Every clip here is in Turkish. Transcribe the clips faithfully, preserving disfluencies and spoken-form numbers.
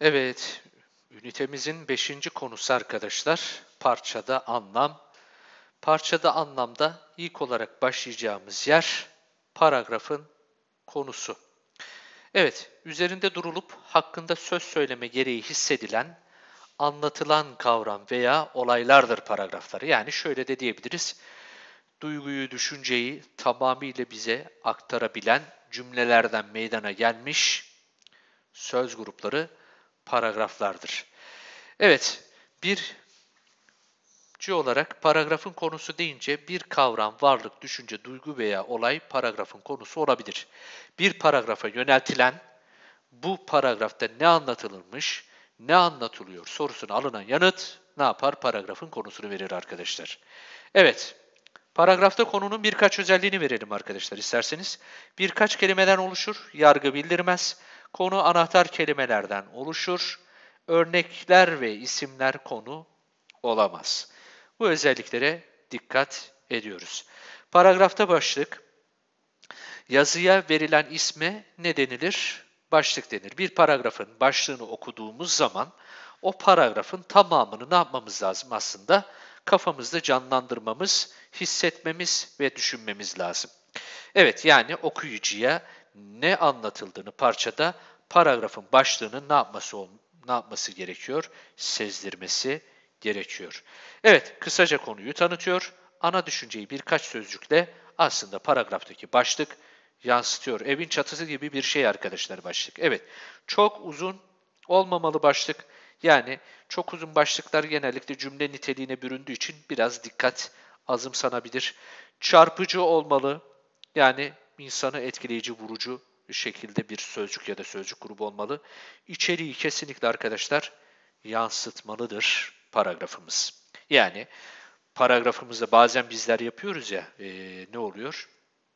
Evet, ünitemizin beşinci konusu arkadaşlar, parçada anlam. Parçada anlamda ilk olarak başlayacağımız yer, paragrafın konusu. Evet, üzerinde durulup hakkında söz söyleme gereği hissedilen, anlatılan kavram veya olaylardır paragrafları. Yani şöyle de diyebiliriz, duyguyu, düşünceyi tamamıyla bize aktarabilen cümlelerden meydana gelmiş söz grupları paragraflardır. Evet, bir C olarak paragrafın konusu deyince bir kavram, varlık, düşünce, duygu veya olay paragrafın konusu olabilir. Bir paragrafa yöneltilen, bu paragrafta ne anlatılmış, ne anlatılıyor sorusuna alınan yanıt ne yapar? Paragrafın konusunu verir arkadaşlar. Evet, paragrafta konunun birkaç özelliğini verelim arkadaşlar isterseniz. Birkaç kelimeden oluşur, yargı bildirmez. Konu anahtar kelimelerden oluşur. Örnekler ve isimler konu olamaz. Bu özelliklere dikkat ediyoruz. Paragrafta başlık, yazıya verilen isme ne denilir? Başlık denir. Bir paragrafın başlığını okuduğumuz zaman o paragrafın tamamını ne yapmamız lazım aslında? Kafamızda canlandırmamız, hissetmemiz ve düşünmemiz lazım. Evet, yani okuyucuya ne anlatıldığını parçada paragrafın başlığının ne yapması ne yapması gerekiyor? Sezdirmesi gerekiyor. Evet, kısaca konuyu tanıtıyor. Ana düşünceyi birkaç sözcükle aslında paragraftaki başlık yansıtıyor. Evin çatısı gibi bir şey arkadaşlar başlık. Evet, çok uzun olmamalı başlık. Yani çok uzun başlıklar genellikle cümle niteliğine büründüğü için biraz dikkat azımsanabilir. Çarpıcı olmalı. Yani insanı etkileyici, vurucu bir şekilde bir sözcük ya da sözcük grubu olmalı. İçeriği kesinlikle arkadaşlar yansıtmalıdır paragrafımız. Yani paragrafımızda bazen bizler yapıyoruz ya, e, ne oluyor?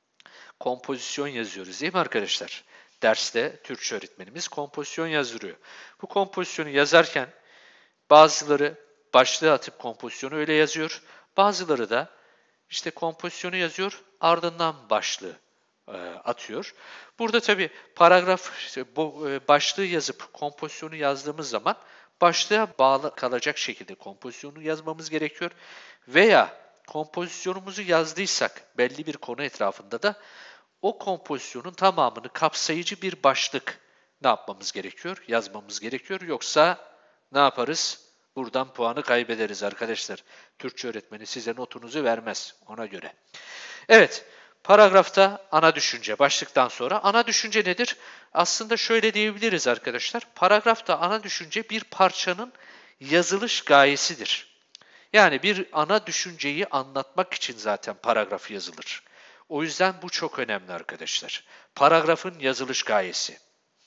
Kompozisyon yazıyoruz değil mi arkadaşlar? Derste Türkçe öğretmenimiz kompozisyon yazdırıyor. Bu kompozisyonu yazarken bazıları başlığı atıp kompozisyonu öyle yazıyor. Bazıları da işte kompozisyonu yazıyor, ardından başlığı e, atıyor. Burada tabii paragraf işte bu e, başlığı yazıp kompozisyonu yazdığımız zaman başlığa bağlı kalacak şekilde kompozisyonu yazmamız gerekiyor. Veya kompozisyonumuzu yazdıysak belli bir konu etrafında da o kompozisyonun tamamını kapsayıcı bir başlık ne yapmamız gerekiyor? Yazmamız gerekiyor. Yoksa ne yaparız? Buradan puanı kaybederiz arkadaşlar. Türkçe öğretmeni size notunuzu vermez ona göre. Evet, paragrafta ana düşünce başlıktan sonra ana düşünce nedir? Aslında şöyle diyebiliriz arkadaşlar. Paragrafta ana düşünce bir parçanın yazılış gayesidir. Yani bir ana düşünceyi anlatmak için zaten paragraf yazılır. O yüzden bu çok önemli arkadaşlar. Paragrafın yazılış gayesi.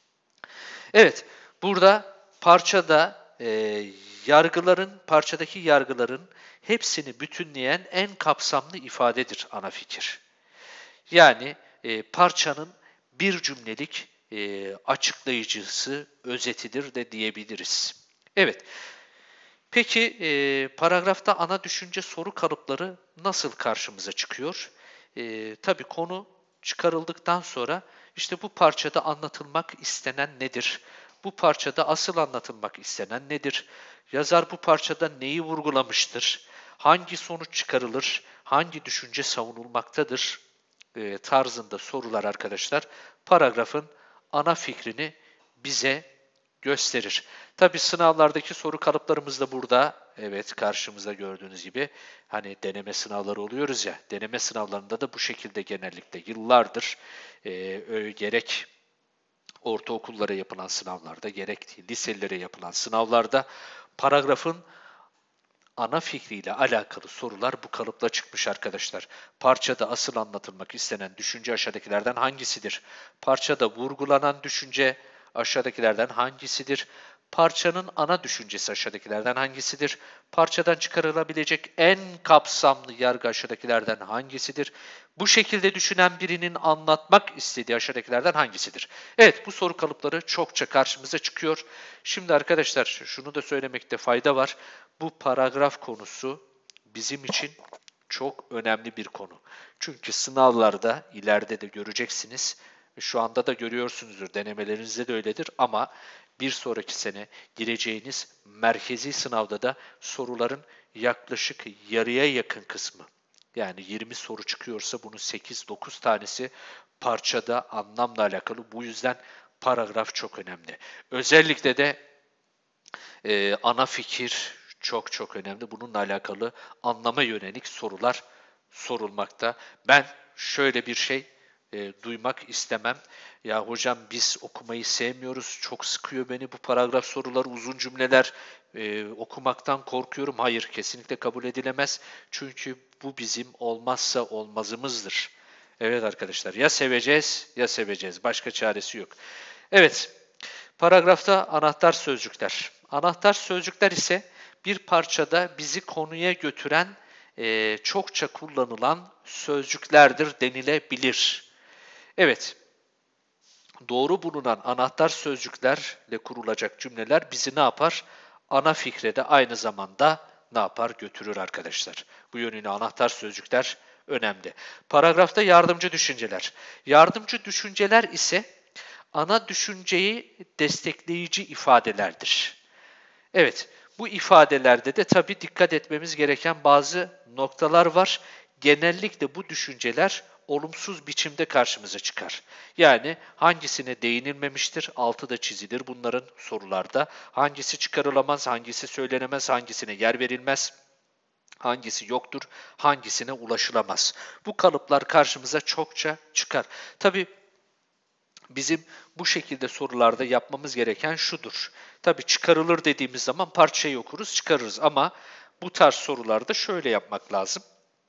Evet, burada parçada e, yargıların, parçadaki yargıların hepsini bütünleyen en kapsamlı ifadedir ana fikir. Yani e, parçanın bir cümlelik e, açıklayıcısı, özetidir de diyebiliriz. Evet, peki e, paragrafta ana düşünce soru kalıpları nasıl karşımıza çıkıyor? E, tabii konu çıkarıldıktan sonra işte bu parçada anlatılmak istenen nedir? Bu parçada asıl anlatılmak istenen nedir? Yazar bu parçada neyi vurgulamıştır? Hangi sonuç çıkarılır? Hangi düşünce savunulmaktadır? E, tarzında sorular arkadaşlar paragrafın ana fikrini bize gösterir. Tabii sınavlardaki soru kalıplarımız da burada. Evet, karşımızda gördüğünüz gibi hani deneme sınavları oluyoruz ya. Deneme sınavlarında da bu şekilde genellikle yıllardır e, gerek ortaokullara yapılan sınavlarda gerek liselere yapılan sınavlarda paragrafın ana fikriyle alakalı sorular bu kalıpla çıkmış arkadaşlar. Parçada asıl anlatılmak istenen düşünce aşağıdakilerden hangisidir? Parçada vurgulanan düşünce aşağıdakilerden hangisidir? Parçanın ana düşüncesi aşağıdakilerden hangisidir? Parçadan çıkarılabilecek en kapsamlı yargı aşağıdakilerden hangisidir? Bu şekilde düşünen birinin anlatmak istediği aşağıdakilerden hangisidir? Evet, bu soru kalıpları çokça karşımıza çıkıyor. Şimdi arkadaşlar şunu da söylemekte fayda var. Bu paragraf konusu bizim için çok önemli bir konu. Çünkü sınavlarda ileride de göreceksiniz, şu anda da görüyorsunuzdur, denemelerinizde de öyledir ama bir sonraki sene gireceğiniz merkezi sınavda da soruların yaklaşık yarıya yakın kısmı, yani yirmi soru çıkıyorsa bunun sekiz dokuz tanesi parçada anlamla alakalı. Bu yüzden paragraf çok önemli. Özellikle de e, ana fikir çok çok önemli. Bununla alakalı anlama yönelik sorular sorulmakta. Ben şöyle bir şey e, duymak istemem. Ya hocam biz okumayı sevmiyoruz, çok sıkıyor beni bu paragraf soruları, uzun cümleler, e, okumaktan korkuyorum. Hayır, kesinlikle kabul edilemez. Çünkü bu bizim olmazsa olmazımızdır. Evet arkadaşlar, ya seveceğiz ya seveceğiz. Başka çaresi yok. Evet, paragrafta anahtar sözcükler. Anahtar sözcükler ise bir parçada bizi konuya götüren e, çokça kullanılan sözcüklerdir denilebilir. Evet, doğru bulunan anahtar sözcüklerle kurulacak cümleler bizi ne yapar? Ana fikre de aynı zamanda ne yapar? Götürür arkadaşlar. Bu yönüyle anahtar sözcükler önemli. Paragrafta yardımcı düşünceler. Yardımcı düşünceler ise ana düşünceyi destekleyici ifadelerdir. Evet, bu ifadelerde de tabii dikkat etmemiz gereken bazı noktalar var. Genellikle bu düşünceler olumsuz biçimde karşımıza çıkar. Yani hangisine değinilmemiştir, altı da çizilir bunların sorularda. Hangisi çıkarılamaz, hangisi söylenemez, hangisine yer verilmez, hangisi yoktur, hangisine ulaşılamaz. Bu kalıplar karşımıza çokça çıkar. Tabii bizim bu şekilde sorularda yapmamız gereken şudur. Tabii çıkarılır dediğimiz zaman parçayı okuruz, çıkarırız ama bu tarz sorularda şöyle yapmak lazım.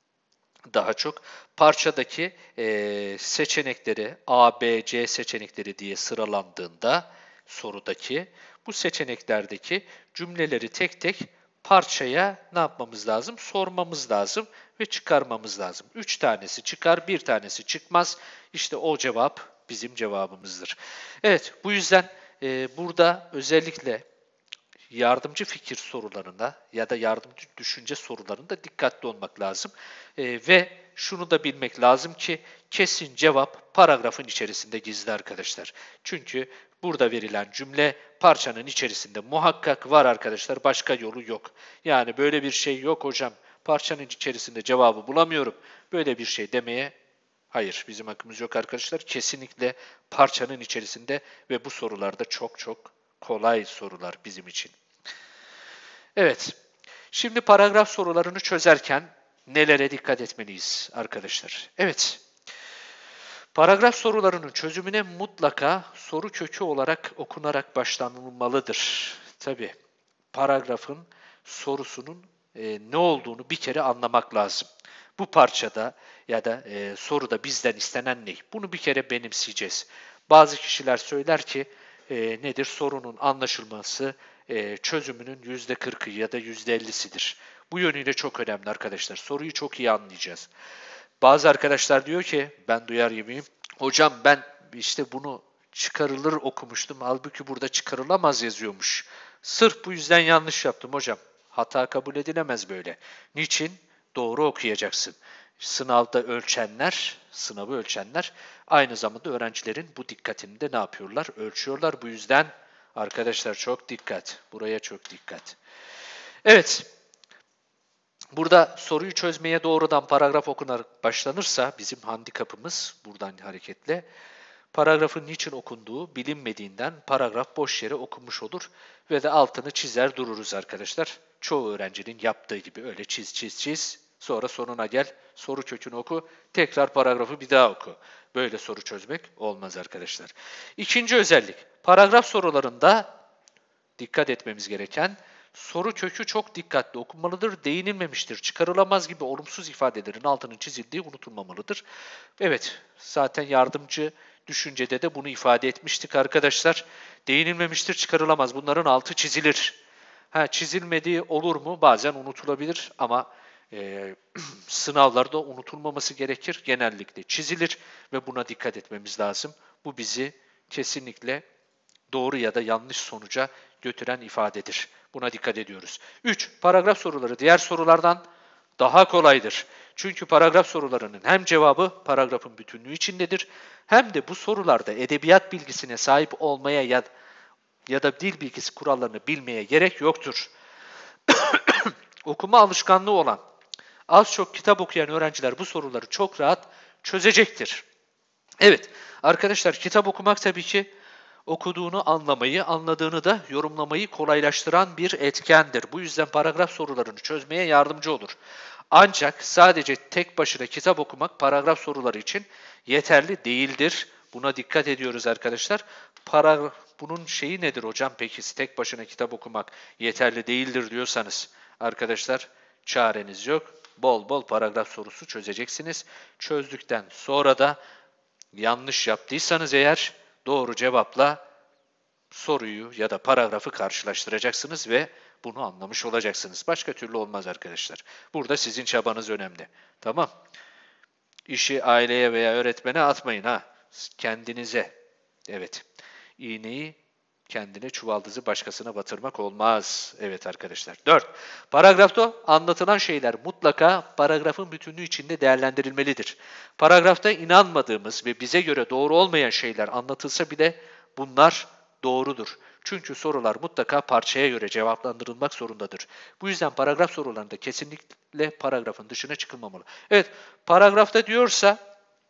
Daha çok parçadaki e, seçenekleri A, B, C seçenekleri diye sıralandığında sorudaki bu seçeneklerdeki cümleleri tek tek parçaya ne yapmamız lazım? Sormamız lazım ve çıkarmamız lazım. Üç tanesi çıkar, bir tanesi çıkmaz. İşte o cevap bizim cevabımızdır. Evet, bu yüzden e, burada özellikle yardımcı fikir sorularına ya da yardımcı düşünce sorularında dikkatli olmak lazım. E, ve şunu da bilmek lazım ki kesin cevap paragrafın içerisinde gizli arkadaşlar. Çünkü burada verilen cümle parçanın içerisinde muhakkak var arkadaşlar. Başka yolu yok. Yani böyle bir şey yok hocam. Parçanın içerisinde cevabı bulamıyorum. Böyle bir şey demeye hayır, bizim hakkımız yok arkadaşlar. Kesinlikle parçanın içerisinde ve bu sorularda çok çok kolay sorular bizim için. Evet, şimdi paragraf sorularını çözerken nelere dikkat etmeliyiz arkadaşlar? Evet, paragraf sorularının çözümüne mutlaka soru kökü olarak okunarak başlanılmalıdır. Tabii, paragrafın sorusunun e, ne olduğunu bir kere anlamak lazım. Bu parçada ya da e, soruda bizden istenen ne? Bunu bir kere benimseyeceğiz. Bazı kişiler söyler ki e, nedir? Sorunun anlaşılması e, çözümünün yüzde kırkı ya da yüzde ellisidir. Bu yönüyle çok önemli arkadaşlar. Soruyu çok iyi anlayacağız. Bazı arkadaşlar diyor ki, ben duyar gibiyim. Hocam ben işte bunu çıkarılır okumuştum. Halbuki burada çıkarılamaz yazıyormuş. Sırf bu yüzden yanlış yaptım hocam. Hata kabul edilemez böyle. Niçin? Doğru okuyacaksın. Sınavda ölçenler, sınavı ölçenler aynı zamanda öğrencilerin bu dikkatini de ne yapıyorlar? Ölçüyorlar. Bu yüzden arkadaşlar çok dikkat. Buraya çok dikkat. Evet. Burada soruyu çözmeye doğrudan paragraf okunarak başlanırsa bizim handikapımız buradan hareketle paragrafın niçin okunduğu bilinmediğinden paragraf boş yere okunmuş olur ve de altını çizer dururuz arkadaşlar. Çoğu öğrencinin yaptığı gibi öyle çiz çiz çiz sonra sonuna gel soru kökünü oku tekrar paragrafı bir daha oku. Böyle soru çözmek olmaz arkadaşlar. İkinci özellik paragraf sorularında dikkat etmemiz gereken soru kökü çok dikkatli okunmalıdır, değinilmemiştir, çıkarılamaz gibi olumsuz ifadelerin altının çizildiği unutulmamalıdır. Evet, zaten yardımcı düşüncede de bunu ifade etmiştik arkadaşlar. Değinilmemiştir, çıkarılamaz. Bunların altı çizilir. Ha, çizilmediği olur mu? Bazen unutulabilir ama e, sınavlarda unutulmaması gerekir. Genellikle çizilir ve buna dikkat etmemiz lazım. Bu bizi kesinlikle doğru ya da yanlış sonuca götüren ifadedir. Buna dikkat ediyoruz. üç. Paragraf soruları diğer sorulardan daha kolaydır. Çünkü paragraf sorularının hem cevabı paragrafın bütünlüğü içindedir hem de bu sorularda edebiyat bilgisine sahip olmaya ya ya da dil bilgisi kurallarını bilmeye gerek yoktur. Okuma alışkanlığı olan, az çok kitap okuyan öğrenciler bu soruları çok rahat çözecektir. Evet, arkadaşlar kitap okumak tabii ki okuduğunu anlamayı, anladığını da yorumlamayı kolaylaştıran bir etkendir. Bu yüzden paragraf sorularını çözmeye yardımcı olur. Ancak sadece tek başına kitap okumak paragraf soruları için yeterli değildir. Buna dikkat ediyoruz arkadaşlar. Paragraf, bunun şeyi nedir hocam peki? Tek başına kitap okumak yeterli değildir diyorsanız arkadaşlar çareniz yok. Bol bol paragraf sorusu çözeceksiniz. Çözdükten sonra da yanlış yaptıysanız eğer doğru cevapla soruyu ya da paragrafı karşılaştıracaksınız ve bunu anlamış olacaksınız. Başka türlü olmaz arkadaşlar. Burada sizin çabanız önemli. Tamam. İşi aileye veya öğretmene atmayın ha. Kendinize. Evet. İğneyi kendine, çuvaldızı başkasına batırmak olmaz. Evet arkadaşlar. dört. Paragrafta anlatılan şeyler mutlaka paragrafın bütünlüğü içinde değerlendirilmelidir. Paragrafta inanmadığımız ve bize göre doğru olmayan şeyler anlatılsa bile bunlar doğrudur. Çünkü sorular mutlaka parçaya göre cevaplandırılmak zorundadır. Bu yüzden paragraf sorularında kesinlikle paragrafın dışına çıkılmamalı. Evet, paragrafta diyorsa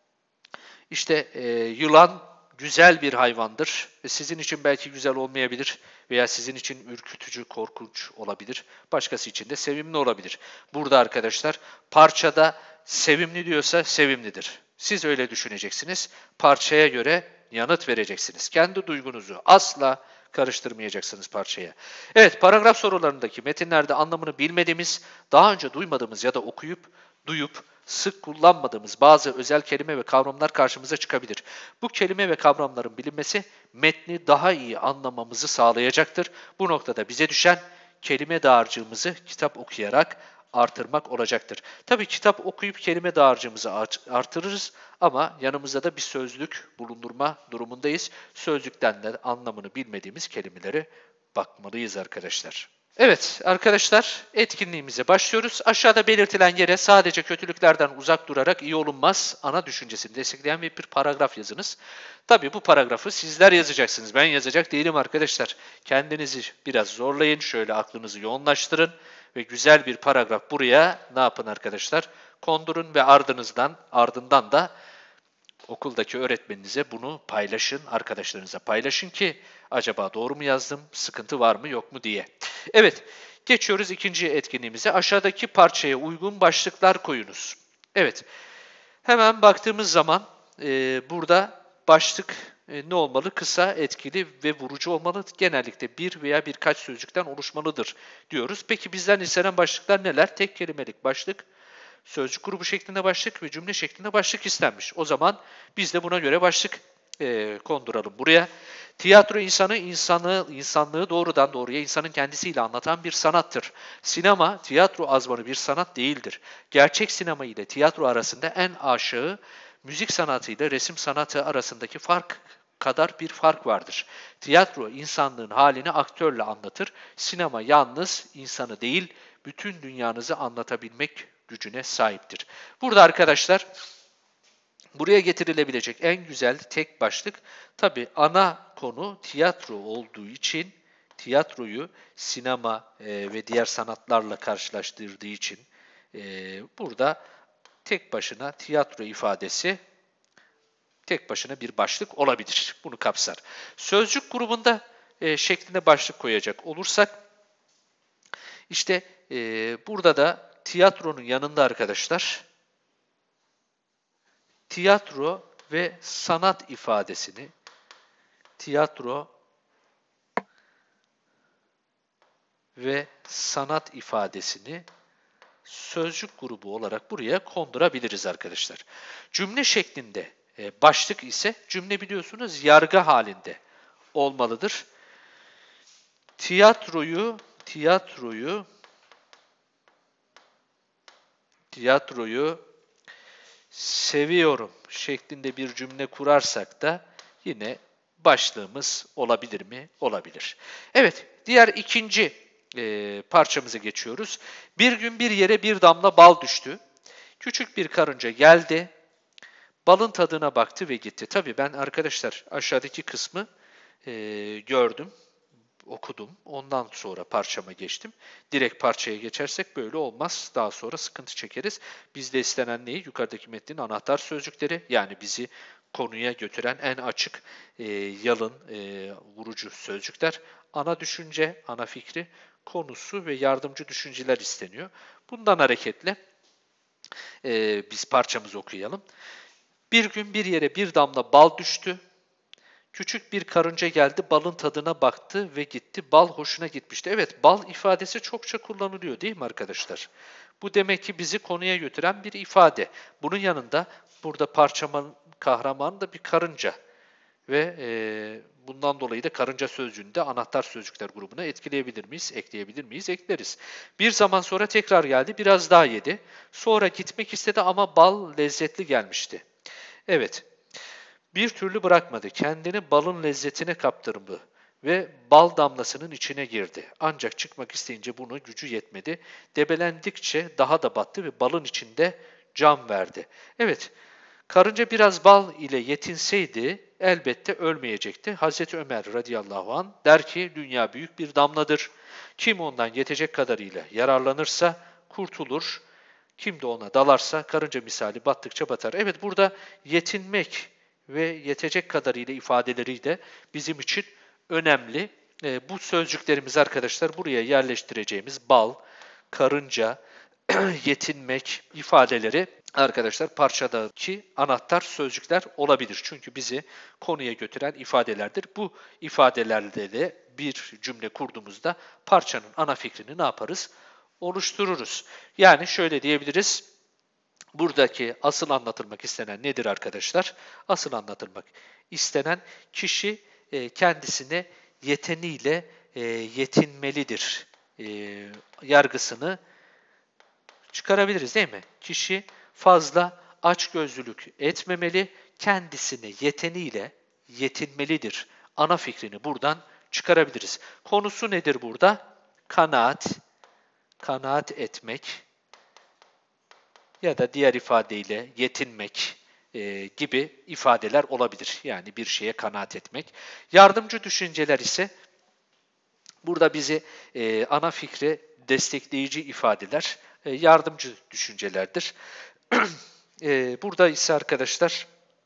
işte e, yılan güzel bir hayvandır. Sizin için belki güzel olmayabilir veya sizin için ürkütücü, korkunç olabilir. Başkası için de sevimli olabilir. Burada arkadaşlar parçada sevimli diyorsa sevimlidir. Siz öyle düşüneceksiniz. Parçaya göre yanıt vereceksiniz. Kendi duygunuzu asla karıştırmayacaksınız parçaya. Evet, paragraf sorularındaki metinlerde anlamını bilmediğimiz, daha önce duymadığımız ya da okuyup, duyup, sık kullanmadığımız bazı özel kelime ve kavramlar karşımıza çıkabilir. Bu kelime ve kavramların bilinmesi metni daha iyi anlamamızı sağlayacaktır. Bu noktada bize düşen kelime dağarcığımızı kitap okuyarak artırmak olacaktır. Tabii kitap okuyup kelime dağarcığımızı artırırız ama yanımızda da bir sözlük bulundurma durumundayız. Sözlükten de anlamını bilmediğimiz kelimeleri bakmalıyız arkadaşlar. Evet arkadaşlar, etkinliğimize başlıyoruz. Aşağıda belirtilen yere sadece kötülüklerden uzak durarak iyi olunmaz ana düşüncesini destekleyen bir, bir paragraf yazınız. Tabii bu paragrafı sizler yazacaksınız. Ben yazacak değilim arkadaşlar. Kendinizi biraz zorlayın, şöyle aklınızı yoğunlaştırın ve güzel bir paragraf buraya ne yapın arkadaşlar? Kondurun ve ardınızdan, ardından da okuldaki öğretmeninize bunu paylaşın, arkadaşlarınıza paylaşın ki acaba doğru mu yazdım, sıkıntı var mı yok mu diye. Evet, geçiyoruz ikinci etkinliğimize. Aşağıdaki parçaya uygun başlıklar koyunuz. Evet, hemen baktığımız zaman e, burada başlık e, ne olmalı? Kısa, etkili ve vurucu olmalı. Genellikle bir veya birkaç sözcükten oluşmalıdır diyoruz. Peki bizden istenen başlıklar neler? Tek kelimelik başlık, sözcük grubu şeklinde başlık ve cümle şeklinde başlık istenmiş. O zaman biz de buna göre başlık e, konduralım buraya. Tiyatro insanı, insanı, insanlığı doğrudan doğruya insanın kendisiyle anlatan bir sanattır. Sinema, tiyatro azmanı bir sanat değildir. Gerçek sinema ile tiyatro arasında en aşağı müzik sanatı ile resim sanatı arasındaki fark kadar bir fark vardır. Tiyatro insanlığın halini aktörle anlatır. Sinema yalnız insanı değil, bütün dünyanızı anlatabilmek gücüne sahiptir. Burada arkadaşlar buraya getirilebilecek en güzel tek başlık tabii ana konu tiyatro olduğu için tiyatroyu sinema e, ve diğer sanatlarla karşılaştırdığı için e, burada tek başına tiyatro ifadesi tek başına bir başlık olabilir. Bunu kapsar. Sözcük grubunda e, şeklinde başlık koyacak olursak işte e, burada da tiyatronun yanında arkadaşlar tiyatro ve sanat ifadesini tiyatro ve sanat ifadesini sözcük grubu olarak buraya kondurabiliriz arkadaşlar. Cümle şeklinde e, başlık ise cümle biliyorsunuz yargı halinde olmalıdır. Tiyatroyu tiyatroyu tiyatroyu seviyorum şeklinde bir cümle kurarsak da yine başlığımız olabilir mi? Olabilir. Evet, diğer ikinci e, parçamıza geçiyoruz. Bir gün bir yere bir damla bal düştü. Küçük bir karınca geldi, balın tadına baktı ve gitti. Tabii ben arkadaşlar aşağıdaki kısmı e, gördüm. okudum. Ondan sonra parçama geçtim. Direkt parçaya geçersek böyle olmaz. Daha sonra sıkıntı çekeriz. Bizde istenen neyi? Yukarıdaki metnin anahtar sözcükleri, yani bizi konuya götüren en açık, e, yalın, e, vurucu sözcükler. Ana düşünce, ana fikri, konusu ve yardımcı düşünceler isteniyor. Bundan hareketle e, biz parçamızı okuyalım. Bir gün bir yere bir damla bal düştü. Küçük bir karınca geldi, balın tadına baktı ve gitti. Bal hoşuna gitmişti. Evet, bal ifadesi çokça kullanılıyor değil mi arkadaşlar? Bu demek ki bizi konuya götüren bir ifade. Bunun yanında burada parçaman kahramanı da bir karınca. Ve e, bundan dolayı da karınca sözcüğünü de anahtar sözcükler grubuna etkileyebilir miyiz? Ekleyebilir miyiz? Ekleriz. Bir zaman sonra tekrar geldi, biraz daha yedi. Sonra gitmek istedi ama bal lezzetli gelmişti. Evet, bir türlü bırakmadı. Kendini balın lezzetine kaptırdı ve bal damlasının içine girdi. Ancak çıkmak isteyince buna gücü yetmedi. Debelendikçe daha da battı ve balın içinde can verdi. Evet, karınca biraz bal ile yetinseydi elbette ölmeyecekti. Hazreti Ömer radıyallahu anh der ki dünya büyük bir damladır. Kim ondan yetecek kadarıyla yararlanırsa kurtulur. Kim de ona dalarsa karınca misali battıkça batar. Evet, burada yetinmek ve yetecek kadarıyla ifadeleri de bizim için önemli. E, bu sözcüklerimiz arkadaşlar buraya yerleştireceğimiz bal, karınca, yetinmek ifadeleri arkadaşlar parçadaki anahtar sözcükler olabilir. Çünkü bizi konuya götüren ifadelerdir. Bu ifadelerle de bir cümle kurduğumuzda parçanın ana fikrini ne yaparız? Oluştururuz. Yani şöyle diyebiliriz. Buradaki asıl anlatılmak istenen nedir arkadaşlar? Asıl anlatılmak istenen kişi e, kendisine yeteniyle e, yetinmelidir. E, yargısını çıkarabiliriz değil mi? Kişi fazla açgözlülük etmemeli, kendisine yeteniyle yetinmelidir. Ana fikrini buradan çıkarabiliriz. Konusu nedir burada? Kanaat, kanaat etmek ya da diğer ifadeyle yetinmek e, gibi ifadeler olabilir. Yani bir şeye kanaat etmek. Yardımcı düşünceler ise burada bizi e, ana fikri destekleyici ifadeler, e, yardımcı düşüncelerdir. e, burada ise arkadaşlar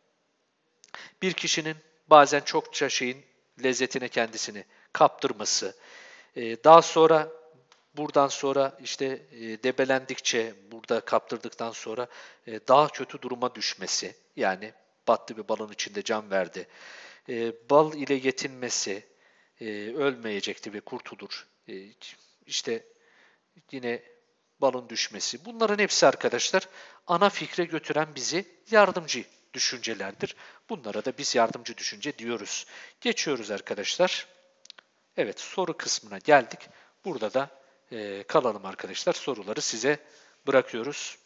bir kişinin bazen çokça şeyin lezzetine kendisini kaptırması, e, daha sonra buradan sonra işte e, debelendikçe, burada kaptırdıktan sonra e, daha kötü duruma düşmesi, yani battı bir balın içinde can verdi. E, bal ile yetinmesi, e, ölmeyecekti ve kurtulur. E, işte yine balın düşmesi. Bunların hepsi arkadaşlar ana fikre götüren bizi yardımcı düşüncelerdir. Bunlara da biz yardımcı düşünce diyoruz. Geçiyoruz arkadaşlar. Evet, soru kısmına geldik. Burada da e, kalalım arkadaşlar. Soruları size bırakıyoruz.